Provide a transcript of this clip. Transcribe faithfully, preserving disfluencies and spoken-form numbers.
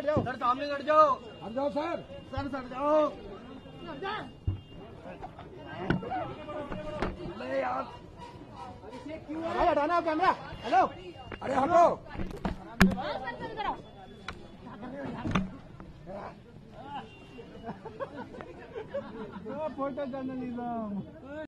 बैठ जाओ सर, सामने हट जाओ। हट जाओ सर सर हट जाओ। अरे यार, भाई हटाना कैमरा। हेलो, अरे हटो। Photo journalism.